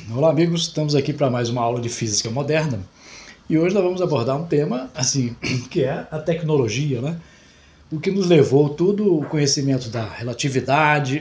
Olá amigos, estamos aqui para mais uma aula de física moderna e hoje nós vamos abordar um tema assim, que é a tecnologia, né? O que nos levou todo o conhecimento da relatividade,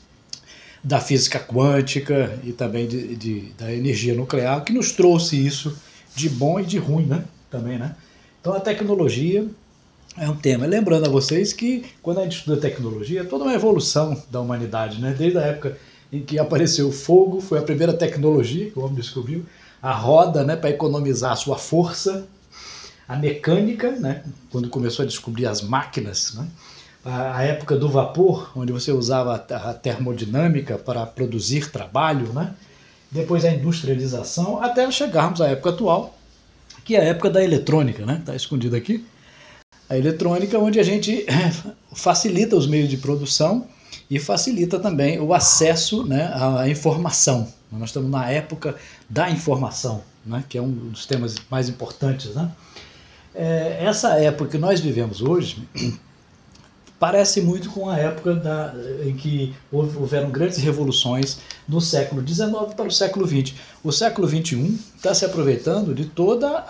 da física quântica e também da energia nuclear, que nos trouxe isso de bom e de ruim, né? Também, né? Então a tecnologia é um tema. Lembrando a vocês que quando a gente estuda tecnologia, é toda uma evolução da humanidade, né? Desde a época em que apareceu o fogo, foi a primeira tecnologia que o homem descobriu, a roda, né, para economizar a sua força, a mecânica, né, quando começou a descobrir as máquinas, né, a época do vapor, onde você usava a termodinâmica para produzir trabalho, né, depois a industrialização, até chegarmos à época atual, que é a época da eletrônica, né, está escondido aqui, a eletrônica, onde a gente facilita os meios de produção e facilita também o acesso, né, à informação. Nós estamos na época da informação, né, que é um dos temas mais importantes, né? Essa época que nós vivemos hoje parece muito com a época em que houveram grandes revoluções no século XIX para o século XX. O século XXI está se aproveitando de toda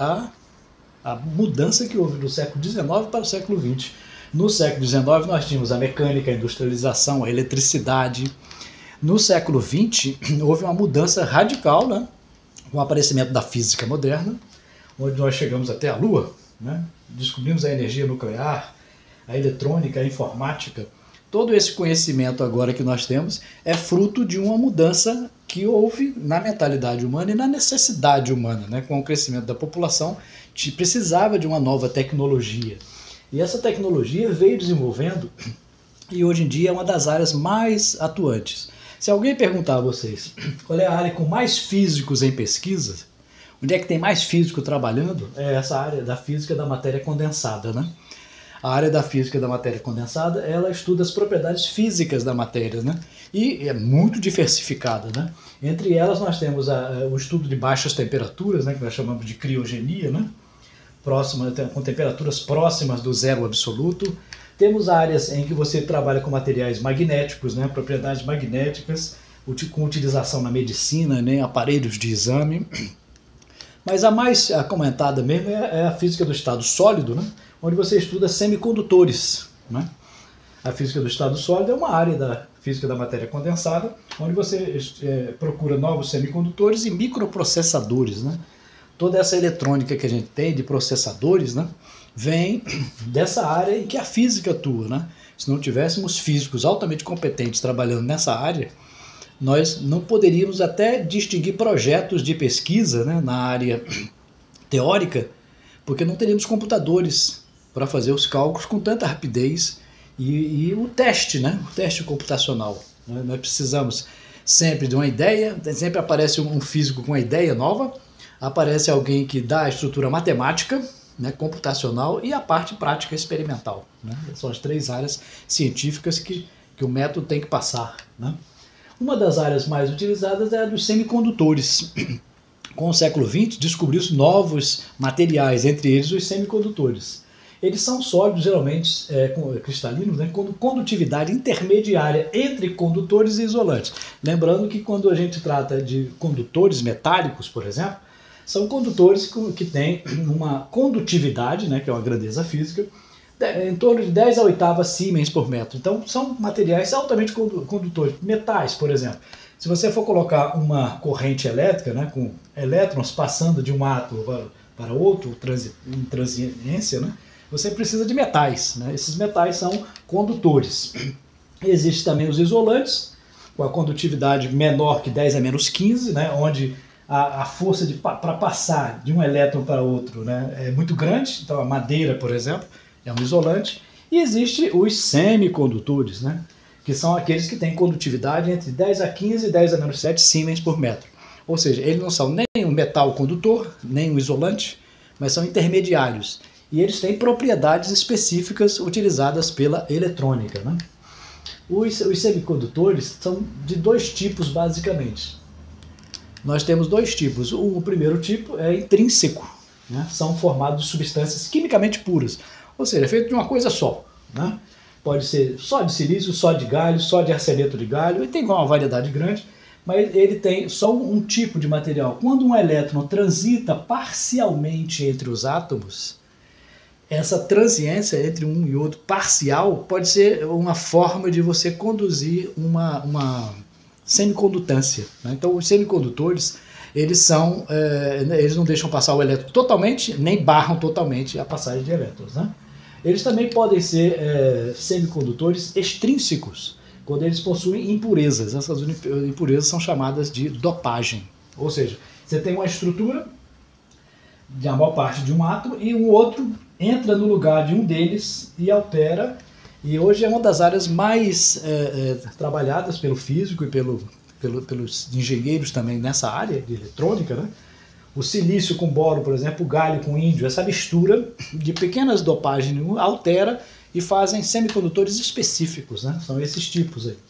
a mudança que houve do século XIX para o século XX. No século XIX nós tínhamos a mecânica, a industrialização, a eletricidade. No século XX houve uma mudança radical, né, com o aparecimento da física moderna, onde nós chegamos até a Lua, né, descobrimos a energia nuclear, a eletrônica, a informática. Todo esse conhecimento agora que nós temos é fruto de uma mudança que houve na mentalidade humana e na necessidade humana, né, com o crescimento da população, precisava de uma nova tecnologia. E essa tecnologia veio desenvolvendo e hoje em dia é uma das áreas mais atuantes. Se alguém perguntar a vocês qual é a área com mais físicos em pesquisa, onde é que tem mais físico trabalhando, é essa área da física da matéria condensada, né? A área da física da matéria condensada, ela estuda as propriedades físicas da matéria, né? E é muito diversificada, né? Entre elas nós temos o estudo de baixas temperaturas, né, que nós chamamos de criogenia, né? Com temperaturas próximas do zero absoluto. Temos áreas em que você trabalha com materiais magnéticos, né, propriedades magnéticas, com utilização na medicina, né, aparelhos de exame. Mas a mais comentada mesmo é a física do estado sólido, né, onde você estuda semicondutores, né? A física do estado sólido é uma área da física da matéria condensada, onde você procura novos semicondutores e microprocessadores, né? Toda essa eletrônica que a gente tem de processadores, né, vem dessa área em que a física atua, né? Se não tivéssemos físicos altamente competentes trabalhando nessa área, nós não poderíamos até distinguir projetos de pesquisa, né, na área teórica, porque não teríamos computadores para fazer os cálculos com tanta rapidez e o teste, né, o teste computacional. Nós precisamos sempre de uma ideia, sempre aparece um físico com uma ideia nova, aparece alguém que dá a estrutura matemática, né, computacional e a parte prática experimental, né? São as três áreas científicas que o método tem que passar, né? Uma das áreas mais utilizadas é a dos semicondutores. Com o século XX descobriu-se novos materiais, entre eles os semicondutores. Eles são sólidos, geralmente cristalinos, né, com condutividade intermediária entre condutores e isolantes. Lembrando que quando a gente trata de condutores metálicos, por exemplo, são condutores que têm uma condutividade, né, que é uma grandeza física, em torno de 10 a 8 siemens por metro. Então são materiais altamente condutores. Metais, por exemplo. Se você for colocar uma corrente elétrica, né, com elétrons passando de um átomo para outro, em transiência, né, você precisa de metais, né? Esses metais são condutores. Existem também os isolantes, com a condutividade menor que 10 a menos 15, né, onde a força para passar de um elétron para outro, né, é muito grande. Então a madeira, por exemplo, é um isolante. E existem os semicondutores, né, que são aqueles que têm condutividade entre 10 a 15 e 10 a menos 7 siemens por metro. Ou seja, eles não são nem um metal condutor, nem um isolante, mas são intermediários. E eles têm propriedades específicas utilizadas pela eletrônica, né? Os semicondutores são de dois tipos, basicamente. Nós temos dois tipos. O primeiro tipo é intrínseco, né? São formados de substâncias quimicamente puras, ou seja, é feito de uma coisa só, né? Pode ser só de silício, só de galho, só de arseneto de galho, e tem uma variedade grande, mas ele tem só um tipo de material. Quando um elétron transita parcialmente entre os átomos, essa transiência entre um e outro parcial pode ser uma forma de você conduzir uma semicondutância, né? Então, os semicondutores, eles não deixam passar o elétron totalmente, nem barram totalmente a passagem de elétrons, né? Eles também podem ser semicondutores extrínsecos, quando eles possuem impurezas. Essas impurezas são chamadas de dopagem. Ou seja, você tem uma estrutura de a maior parte de um átomo e um outro entra no lugar de um deles e altera. E hoje é uma das áreas mais trabalhadas pelo físico e pelos engenheiros também nessa área de eletrônica, né? O silício com boro, por exemplo, o galho com índio, essa mistura de pequenas dopagens altera e fazem semicondutores específicos, né? São esses tipos aí.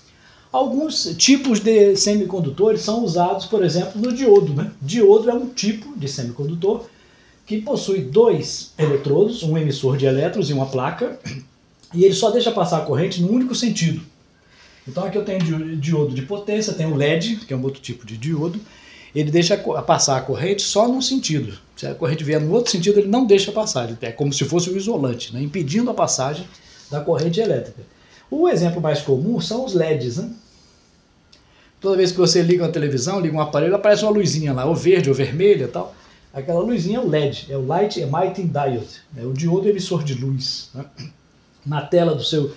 Alguns tipos de semicondutores são usados, por exemplo, no diodo, né? Diodo é um tipo de semicondutor que possui dois eletrodos, um emissor de elétrons e uma placa, e ele só deixa passar a corrente no único sentido. Então aqui eu tenho diodo de potência, tenho o LED, que é um outro tipo de diodo, ele deixa passar a corrente só num sentido. Se a corrente vier no outro sentido, ele não deixa passar, é como se fosse um isolante, né? Impedindo a passagem da corrente elétrica. O exemplo mais comum são os LEDs, né? Toda vez que você liga uma televisão, liga um aparelho, aparece uma luzinha lá, ou verde ou vermelha e tal. Aquela luzinha é o LED, é o Light Emitting Diode, é o diodo emissor de luz, né? Na tela do seu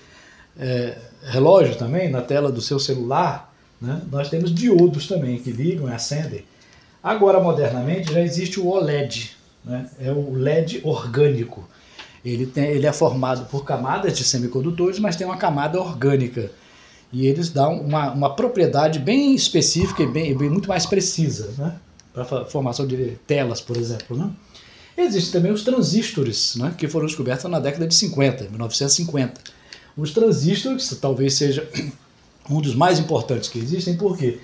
relógio também, na tela do seu celular, né? Nós temos diodos também que ligam e acendem. Agora, modernamente, já existe o OLED, né? É o LED orgânico. Ele é formado por camadas de semicondutores, mas tem uma camada orgânica. E eles dão uma propriedade bem específica e muito mais precisa, né? Para a formação de telas, por exemplo, né? Existem também os transistores, né? Que foram descobertos na década de 50, 1950. Os transistores talvez seja um dos mais importantes que existem, porque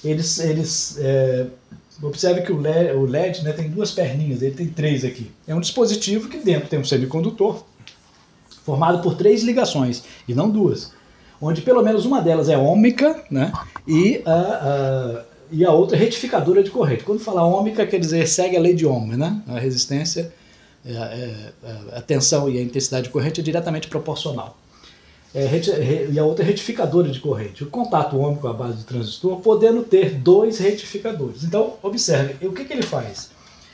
observe que o LED, né, tem duas perninhas, ele tem três aqui. É um dispositivo que dentro tem um semicondutor formado por três ligações, e não duas, onde pelo menos uma delas é ôhmica, né, e a outra é retificadora de corrente. Quando fala ôhmica, quer dizer segue a lei de Ohm, né? A resistência, a tensão e a intensidade de corrente é diretamente proporcional. E a outra é retificadora de corrente. O contato ôhmico à base de transistor podendo ter dois retificadores. Então, observe, o que ele faz?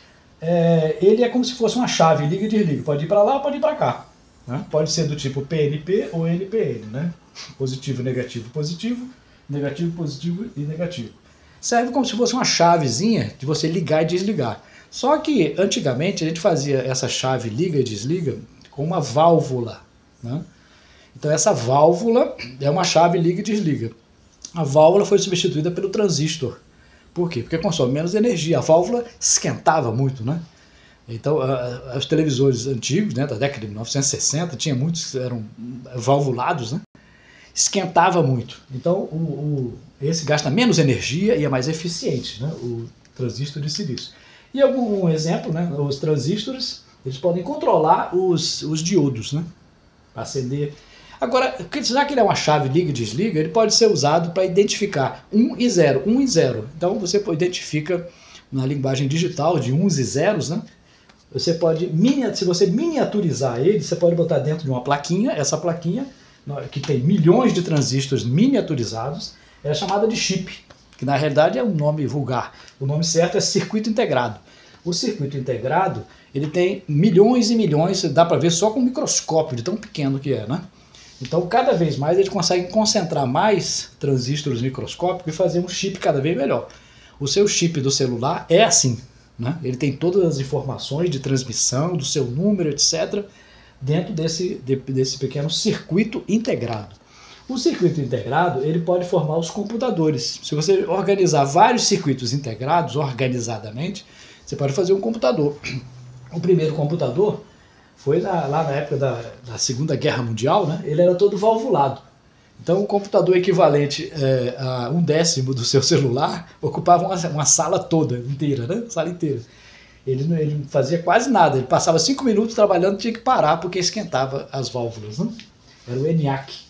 Ele é como se fosse uma chave, liga e desliga. Pode ir para lá, pode ir para cá, né? Pode ser do tipo PNP ou NPN, né? Positivo, negativo, positivo, negativo, positivo e negativo. Serve como se fosse uma chavezinha de você ligar e desligar. Só que, antigamente, a gente fazia essa chave liga e desliga com uma válvula, né? Então essa válvula é uma chave liga e desliga. A válvula foi substituída pelo transistor. Por quê? Porque consome menos energia. A válvula esquentava muito, né? Então os televisores antigos, né, da década de 1960, tinha muitos, eram valvulados, né? Esquentava muito. Então esse gasta menos energia e é mais eficiente, né? O transistor de silício. E algum exemplo, né? Os transistores, eles podem controlar os diodos, né? Para acender. Agora, já que ele é uma chave liga e desliga, ele pode ser usado para identificar 1 e 0, 1 e 0. Então você identifica na linguagem digital de 1s e 0s, né? Você pode, se você miniaturizar ele, você pode botar dentro de uma plaquinha, essa plaquinha, que tem milhões de transistores miniaturizados, é chamada de chip, que na realidade é um nome vulgar. O nome certo é circuito integrado. O circuito integrado, ele tem milhões e milhões, dá para ver só com um microscópio, de tão pequeno que é, né? Então, cada vez mais, eles conseguem concentrar mais transistores microscópicos e fazer um chip cada vez melhor. O seu chip do celular é assim, né? Ele tem todas as informações de transmissão, do seu número, etc., dentro desse pequeno circuito integrado. O circuito integrado, ele pode formar os computadores. Se você organizar vários circuitos integrados, organizadamente, você pode fazer um computador. O primeiro computador foi lá na época da Segunda Guerra Mundial, né? Ele era todo valvulado. Então, o computador equivalente a 1/10 do seu celular ocupava uma sala toda, inteira, né? Sala inteira. Ele não fazia quase nada. Ele passava 5 minutos trabalhando, tinha que parar porque esquentava as válvulas, né? Era o ENIAC.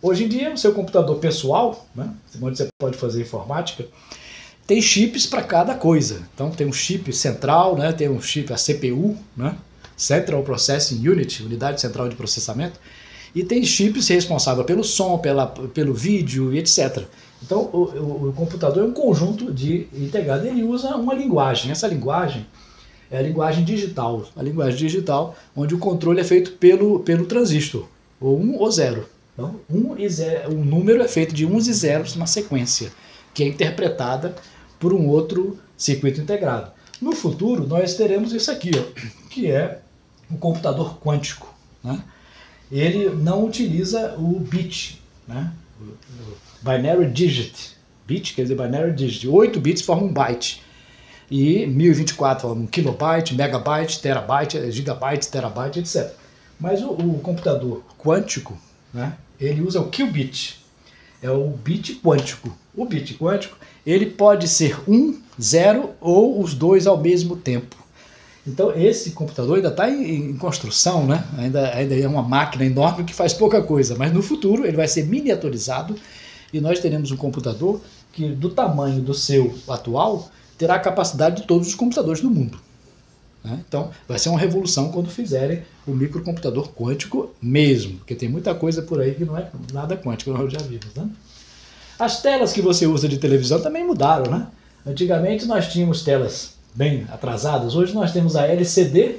Hoje em dia, o seu computador pessoal, né, onde você pode fazer informática, tem chips para cada coisa. Então tem um chip central, né, tem um chip, a CPU, né, Central Processing Unit, unidade central de processamento, e tem chips responsáveis pelo som, pelo vídeo e etc. Então o computador é um conjunto de integrado. Ele usa uma linguagem. Essa linguagem é a linguagem digital. A linguagem digital, onde o controle é feito pelo transistor, ou 1 ou 0. Então, o número é feito de uns e zeros na sequência, que é interpretada por um outro circuito integrado. No futuro, nós teremos isso aqui, ó, que é um computador quântico, né? Ele não utiliza o bit, né? O binary digit. Bit quer dizer binary digit. 8 bits formam um byte. E 1024 formam um kilobyte, megabyte, terabyte, gigabyte, terabyte, etc. Mas o computador quântico, né, ele usa o qubit. É o bit quântico. O bit quântico, ele pode ser 1, 0 ou os dois ao mesmo tempo. Então esse computador ainda está em construção, né? Ainda é uma máquina enorme que faz pouca coisa, mas no futuro ele vai ser miniaturizado e nós teremos um computador que, do tamanho do seu atual, terá a capacidade de todos os computadores do mundo, né? Então vai ser uma revolução quando fizerem o microcomputador quântico mesmo, porque tem muita coisa por aí que não é nada quântico, nós já vimos, né? As telas que você usa de televisão também mudaram, né? Antigamente nós tínhamos telas bem atrasadas. Hoje nós temos a LCD,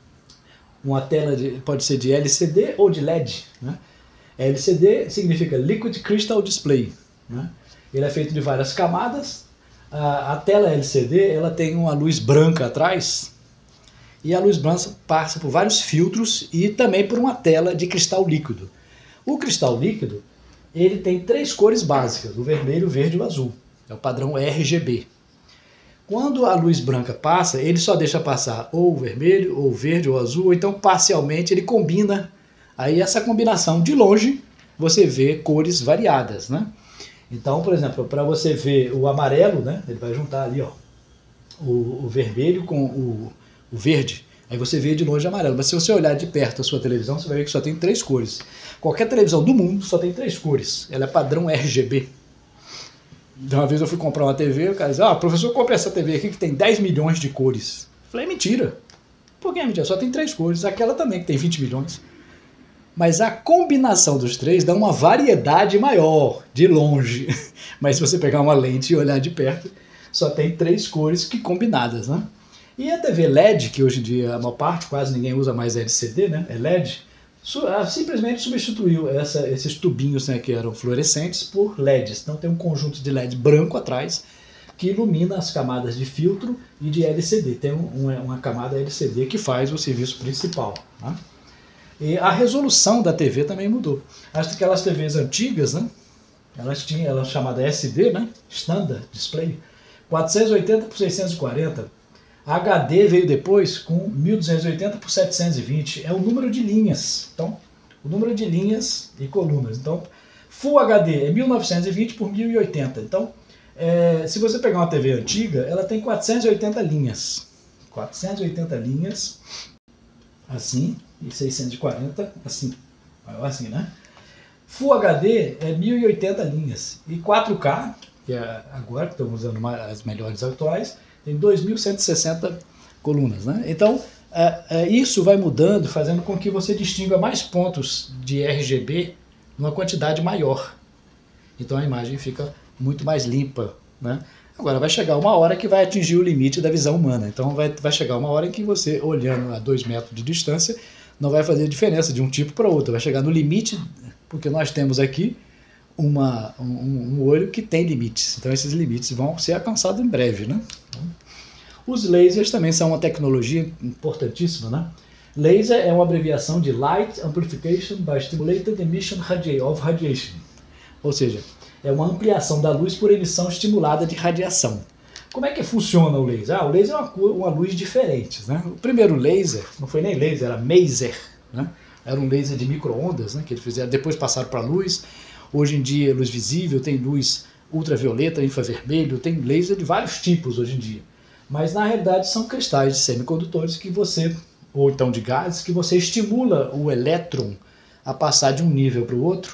uma tela pode ser de LCD ou de LED, né? LCD significa Liquid Crystal Display, né? Ele é feito de várias camadas. A tela LCD ela tem uma luz branca atrás e a luz branca passa por vários filtros e também por uma tela de cristal líquido. O cristal líquido ele tem 3 cores básicas, o vermelho, o verde e o azul. É o padrão RGB. Quando a luz branca passa, ele só deixa passar ou o vermelho, ou o verde, ou o azul, ou então parcialmente ele combina. Aí essa combinação de longe você vê cores variadas, né? Então, por exemplo, para você ver o amarelo, né, ele vai juntar ali, ó, o vermelho com o verde. Aí você vê de longe amarelo. Mas se você olhar de perto a sua televisão, você vai ver que só tem 3 cores. Qualquer televisão do mundo só tem 3 cores. Ela é padrão RGB. Uma vez eu fui comprar uma TV, o cara disse, professor, compre essa TV aqui que tem 10 milhões de cores. Eu falei, é mentira. Por que é mentira? Só tem 3 cores. Aquela também que tem 20 milhões. Mas a combinação dos 3 dá uma variedade maior, de longe. Mas se você pegar uma lente e olhar de perto, só tem 3 cores que combinadas, né? E a TV LED, que hoje em dia a maior parte, quase ninguém usa mais LCD, né? É LED, simplesmente substituiu esses tubinhos, né, que eram fluorescentes por LEDs. Então tem um conjunto de LED branco atrás que ilumina as camadas de filtro e de LCD. Tem uma camada LCD que faz o serviço principal, né? E a resolução da TV também mudou. Aquelas TVs antigas, né, elas tinham ela chamada SD, né, Standard Display, 480 por 640. A HD veio depois com 1280 por 720. É o número de linhas. Então, o número de linhas e colunas. Então, Full HD é 1920 por 1080. Então, se você pegar uma TV antiga, ela tem 480 linhas. 480 linhas, assim, e 640, assim. Assim, né? Full HD é 1080 linhas. E 4K, que é agora que estamos usando as melhores atuais, tem 2.160 colunas, né? Então, isso vai mudando, fazendo com que você distinga mais pontos de RGB numa quantidade maior. Então a imagem fica muito mais limpa, né? Agora vai chegar uma hora que vai atingir o limite da visão humana. Então vai chegar uma hora em que você, olhando a 2 metros de distância, não vai fazer diferença de um tipo para outro. Vai chegar no limite, porque nós temos aqui um olho que tem limites. Então esses limites vão ser alcançados em breve, né? Os lasers também são uma tecnologia importantíssima, né? Laser é uma abreviação de Light Amplification by Stimulated Emission of Radiation. Ou seja, é uma ampliação da luz por emissão estimulada de radiação. Como é que funciona o laser? O laser é uma luz diferente, né? O primeiro laser, não foi nem laser, era maser, né? Era um laser de micro-ondas, né, que eles fizeram, depois passaram para luz. Hoje em dia, luz visível, tem luz ultravioleta, infravermelho, tem laser de vários tipos hoje em dia. Mas na realidade são cristais de semicondutores que você, ou então de gases, que você estimula o elétron a passar de um nível para o outro,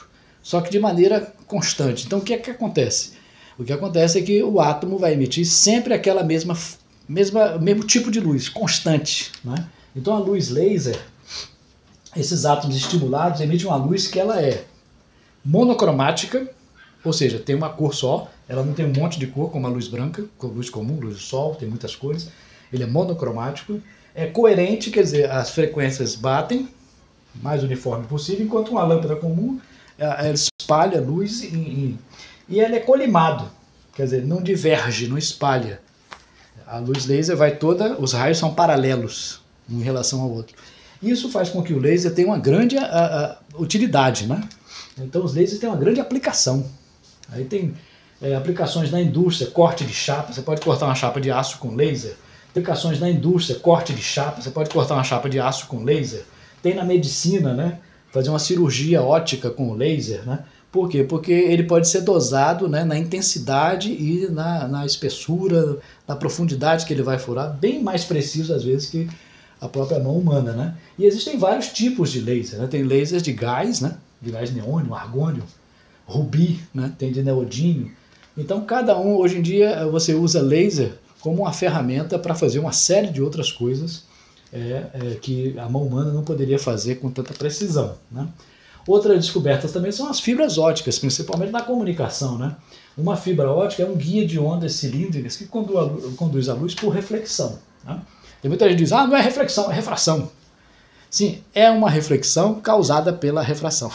só que de maneira constante. Então o que é que acontece? O que acontece é que o átomo vai emitir sempre aquela mesmo tipo de luz, constante, né? Então a luz laser, esses átomos estimulados emitem uma luz que ela é monocromática, ou seja, tem uma cor só, ela não tem um monte de cor como a luz branca, como luz comum, luz do sol, tem muitas cores. Ele é monocromático, é coerente, quer dizer, as frequências batem, mais uniforme possível, enquanto uma lâmpada comum, ela espalha luz e ele é colimado, quer dizer, não diverge, não espalha. A luz laser vai toda, os raios são paralelos em relação ao outro. Isso faz com que o laser tenha uma grande utilidade, né? Então os lasers têm uma grande aplicação. Aí tem aplicações na indústria, corte de chapa, você pode cortar uma chapa de aço com laser. Aplicações na indústria, corte de chapa, você pode cortar uma chapa de aço com laser. Tem na medicina, né? Fazer uma cirurgia ótica com laser, né? Por quê? Porque ele pode ser dosado, né, na intensidade e na espessura, na profundidade que ele vai furar, bem mais preciso às vezes que a própria mão humana, né? E existem vários tipos de laser, né? Tem lasers de gás, né? De gás neônio, argônio, rubi, né? Tem de neodímio. Então cada um, hoje em dia, você usa laser como uma ferramenta para fazer uma série de outras coisas que a mão humana não poderia fazer com tanta precisão, né? Outra descoberta também são as fibras óticas, principalmente na comunicação, né? Uma fibra ótica é um guia de ondas cilíndricas que conduz a luz por reflexão, né? Tem muita gente que diz, não é reflexão, é refração. Sim, é uma reflexão causada pela refração.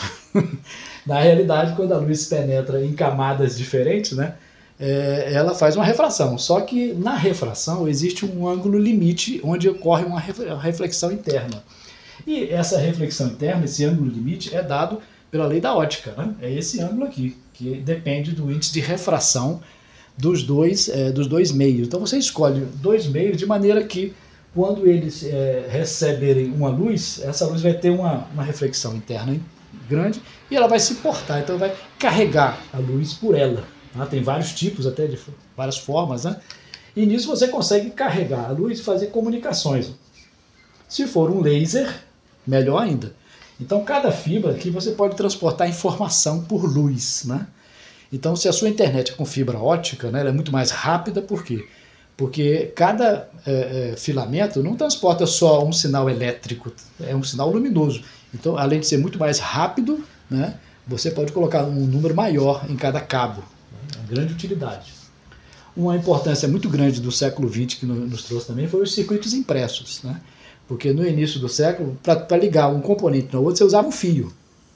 Na realidade, quando a luz penetra em camadas diferentes, né, ela faz uma refração. Só que na refração existe um ângulo limite onde ocorre uma reflexão interna. E essa reflexão interna, esse ângulo limite, é dado pela lei da ótica, né? É esse ângulo aqui, que depende do índice de refração dos dois meios. Então você escolhe dois meios de maneira que quando eles receberem uma luz, essa luz vai ter uma reflexão interna grande e ela vai se portar, então vai carregar a luz por ela. Tá? Tem vários tipos, até de várias formas, né? E nisso você consegue carregar a luz e fazer comunicações. Se for um laser, melhor ainda. Então cada fibra aqui você pode transportar informação por luz, né? Então se a sua internet é com fibra ótica, né, ela é muito mais rápida, por quê? Porque cada filamento não transporta só um sinal elétrico, é um sinal luminoso. Então, além de ser muito mais rápido, né, você pode colocar um número maior em cada cabo. Né, uma grande utilidade. Uma importância muito grande do século XX que nos trouxe também foi os circuitos impressos. Né? Porque no início do século, para ligar um componente no outro, você usava um fio.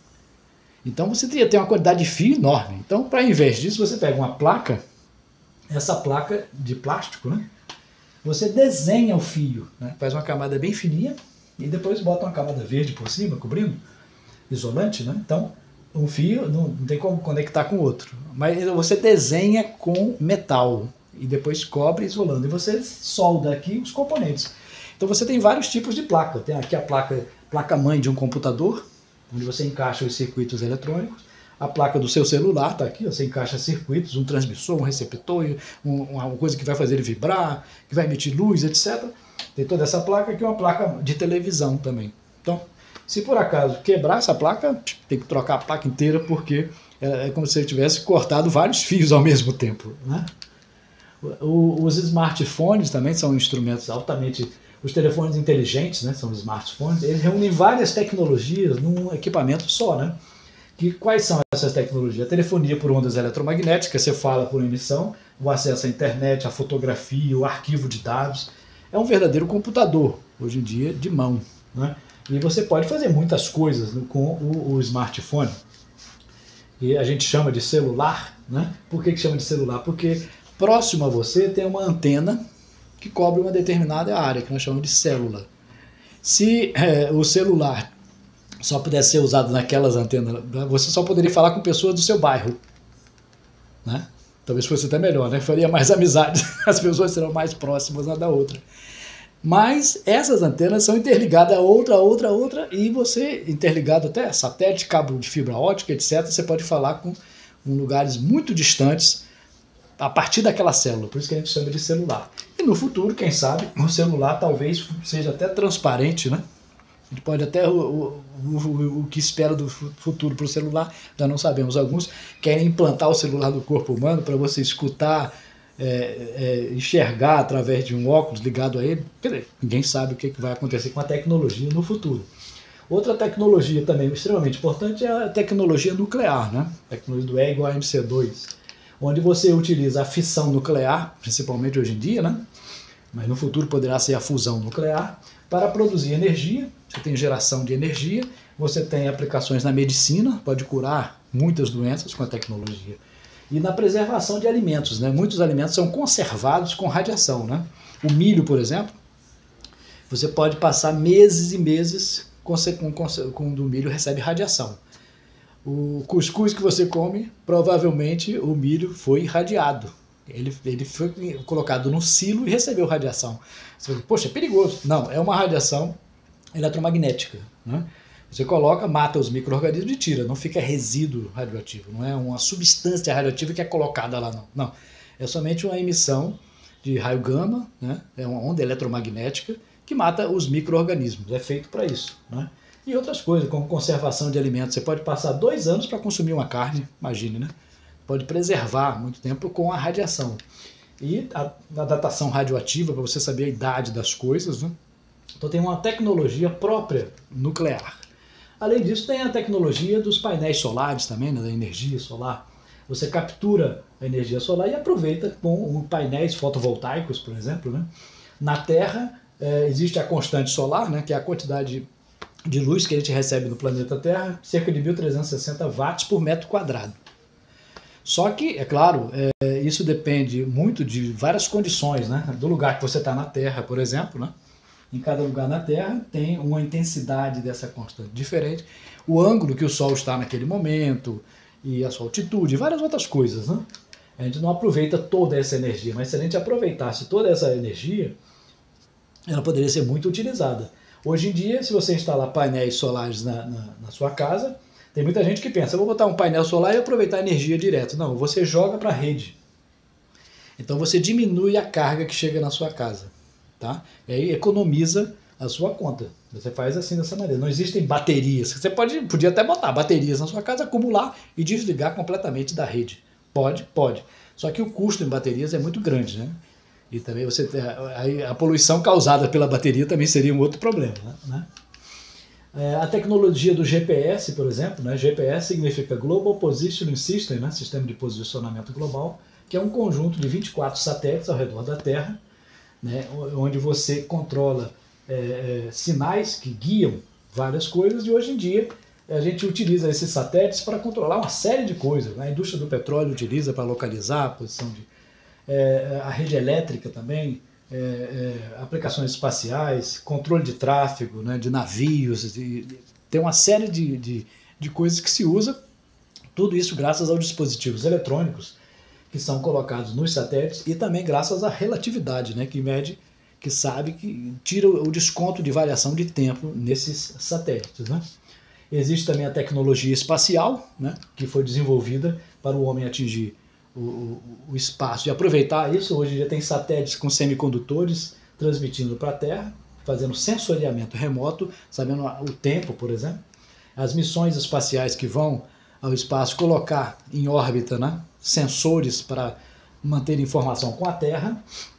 Então você teria que ter uma quantidade de fio enorme. Então, para invés disso, você pega uma placa, essa placa de plástico, né? Você desenha o fio, né? Faz uma camada bem fininha e depois bota uma camada verde por cima, cobrindo, isolante, né? Então, um fio não tem como conectar com o outro, mas você desenha com metal e depois cobre isolando e você solda aqui os componentes. Então você tem vários tipos de placa. Tem aqui a placa-mãe de um computador, onde você encaixa os circuitos eletrônicos. A placa do seu celular está aqui, você encaixa circuitos, um transmissor, um receptor, uma coisa que vai fazer ele vibrar, que vai emitir luz, etc. Tem toda essa placa aqui, uma placa de televisão também. Então, se por acaso quebrar essa placa, tem que trocar a placa inteira, porque é como se ele tivesse cortado vários fios ao mesmo tempo. Né? Os smartphones também são instrumentos altamente... Os telefones inteligentes, né, são smartphones, eles reúnem várias tecnologias num equipamento só, né? Quais são essas tecnologias? A telefonia por ondas eletromagnéticas, você fala por emissão, o acesso à internet, a fotografia, o arquivo de dados. É um verdadeiro computador, hoje em dia, de mão. Né? E você pode fazer muitas coisas com o smartphone. E a gente chama de celular. Né? Por que chama de celular? Porque próximo a você tem uma antena que cobre uma determinada área, que nós chamamos de célula. Se o celular só pudesse ser usado naquelas antenas, você só poderia falar com pessoas do seu bairro. Né? Talvez fosse até melhor, né? Faria mais amizades, as pessoas serão mais próximas uma da outra. Mas essas antenas são interligadas a outra, e você, interligado até satélite, cabo de fibra ótica, etc., você pode falar com lugares muito distantes a partir daquela célula, por isso que a gente chama de celular. E no futuro, quem sabe, o celular talvez seja até transparente, né? A gente pode até o que espera do futuro para o celular, já não sabemos. Alguns querem implantar o celular no corpo humano para você escutar, enxergar através de um óculos ligado a ele. Ninguém sabe o que vai acontecer com a tecnologia no futuro. Outra tecnologia também extremamente importante é a tecnologia nuclear, né? A tecnologia do E igual a MC2, onde você utiliza a fissão nuclear, principalmente hoje em dia, né? Mas no futuro poderá ser a fusão nuclear, para produzir energia. Você tem geração de energia, você tem aplicações na medicina, pode curar muitas doenças com a tecnologia. E na preservação de alimentos, né? Muitos alimentos são conservados com radiação, né? O milho, por exemplo, você pode passar meses e meses quando o milho recebe radiação. O cuscuz que você come, provavelmente o milho foi irradiado. Ele foi colocado num silo e recebeu radiação. Você fala, poxa, é perigoso. Não, é uma radiação eletromagnética, né? Você coloca, mata os micro-organismos e tira, não fica resíduo radioativo, não é uma substância radioativa que é colocada lá, não. Não, é somente uma emissão de raio gama, né? É uma onda eletromagnética que mata os micro-organismos, é feito para isso, né? E outras coisas, como conservação de alimentos. Você pode passar 2 anos para consumir uma carne, imagine, né? Pode preservar muito tempo com a radiação. E a datação radioativa, para você saber a idade das coisas, né? Então tem uma tecnologia própria nuclear. Além disso, tem a tecnologia dos painéis solares também, né? Da energia solar. Você captura a energia solar e aproveita com painéis fotovoltaicos, por exemplo, né? Na Terra existe a constante solar, né? Que é a quantidade de luz que a gente recebe do planeta Terra, cerca de 1.360 watts por metro quadrado. Só que, é claro, isso depende muito de várias condições, né? Do lugar que você está na Terra, por exemplo, né? Em cada lugar na Terra tem uma intensidade dessa constante diferente, o ângulo que o Sol está naquele momento, e a sua altitude, e várias outras coisas, né? A gente não aproveita toda essa energia, mas se a gente aproveitasse toda essa energia, ela poderia ser muito utilizada. Hoje em dia, se você instalar painéis solares na sua casa, tem muita gente que pensa, eu vou botar um painel solar e aproveitar a energia direto. Não, você joga para a rede. Então você diminui a carga que chega na sua casa, tá? E aí economiza a sua conta. Você faz assim dessa maneira. Não existem baterias. Você podia até botar baterias na sua casa, acumular e desligar completamente da rede. Pode. Só que o custo em baterias é muito grande, né? E também a poluição causada pela bateria também seria um outro problema, né? A tecnologia do GPS, por exemplo, né? GPS significa Global Positioning System, né? Sistema de posicionamento global, que é um conjunto de 24 satélites ao redor da Terra, né? Onde você controla sinais que guiam várias coisas, e hoje em dia a gente utiliza esses satélites para controlar uma série de coisas, né? A indústria do petróleo utiliza para localizar a posição a rede elétrica também, aplicações espaciais, controle de tráfego, né, de navios, tem uma série de coisas que se usa, tudo isso graças aos dispositivos eletrônicos que são colocados nos satélites e também graças à relatividade, né, que mede, que sabe, que tira o desconto de variação de tempo nesses satélites, né. Existe também a tecnologia espacial, né, que foi desenvolvida para o homem atingir o espaço e aproveitar isso. Hoje já tem satélites com semicondutores transmitindo para a Terra, fazendo sensoriamento remoto, sabendo o tempo, por exemplo. As missões espaciais que vão ao espaço colocar em órbita, né, sensores para manter informação com a Terra.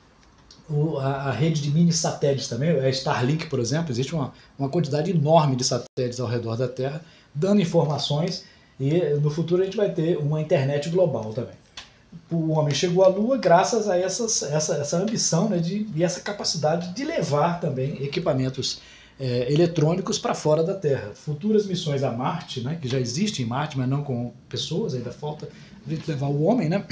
A rede de mini satélites também, a Starlink, por exemplo, existe uma quantidade enorme de satélites ao redor da Terra, dando informações, e no futuro a gente vai ter uma internet global também. O homem chegou à Lua graças a essa ambição, né, e essa capacidade de levar também equipamentos eletrônicos para fora da Terra. Futuras missões a Marte, né, que já existem em Marte, mas não com pessoas, ainda falta a gente levar o homem, né,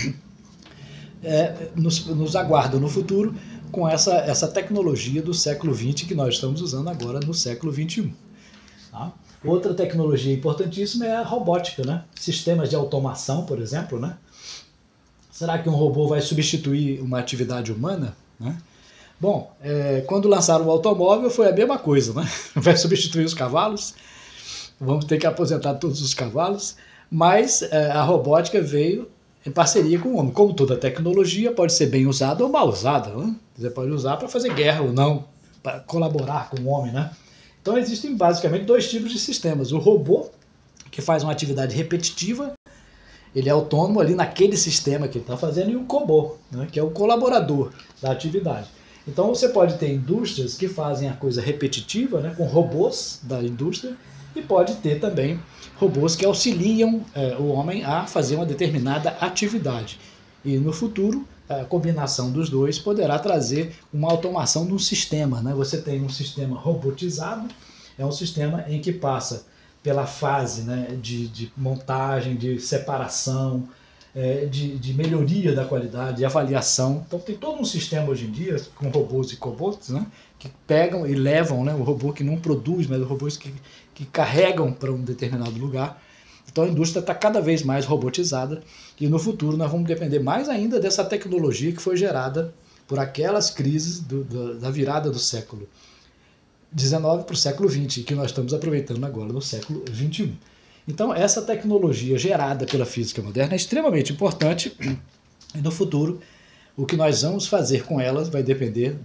nos aguardam no futuro com essa tecnologia do século XX que nós estamos usando agora no século XXI. Tá? Outra tecnologia importantíssima é a robótica, né? Sistemas de automação, por exemplo, né? Será que um robô vai substituir uma atividade humana, né? Bom, quando lançaram o automóvel foi a mesma coisa, né? Vai substituir os cavalos, vamos ter que aposentar todos os cavalos, mas a robótica veio em parceria com o homem. Como toda tecnologia, pode ser bem usada ou mal usada, né? Você pode usar para fazer guerra ou não, para colaborar com o homem, né? Então existem basicamente dois tipos de sistemas. O robô, que faz uma atividade repetitiva, ele é autônomo ali naquele sistema que ele está fazendo, e o cobô, né, que é o colaborador da atividade. Então você pode ter indústrias que fazem a coisa repetitiva, né, com robôs da indústria, e pode ter também robôs que auxiliam o homem a fazer uma determinada atividade. E no futuro, a combinação dos dois poderá trazer uma automação de um sistema, né? Você tem um sistema robotizado, é um sistema em que passa pela fase, né, de montagem, de separação, de melhoria da qualidade, de avaliação. Então tem todo um sistema hoje em dia, com robôs e cobots, né, que pegam e levam, né, o robô que não produz, mas os robôs que carregam para um determinado lugar. Então a indústria está cada vez mais robotizada, e no futuro nós vamos depender mais ainda dessa tecnologia que foi gerada por aquelas crises da virada do século XIX para o século XX, que nós estamos aproveitando agora no século XXI. Então essa tecnologia gerada pela física moderna é extremamente importante, e no futuro o que nós vamos fazer com elas vai depender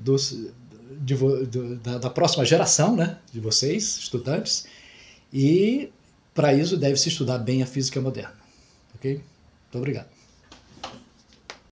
da próxima geração, né, de vocês, estudantes, e para isso deve-se estudar bem a física moderna. Ok? Muito obrigado.